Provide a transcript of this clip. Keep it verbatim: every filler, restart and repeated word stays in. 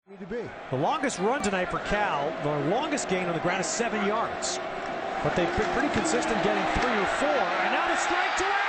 Need to be. The longest run tonight for Cal, the longest gain on the ground is seven yards. But they've been pretty consistent getting three or four. And now the strike to out.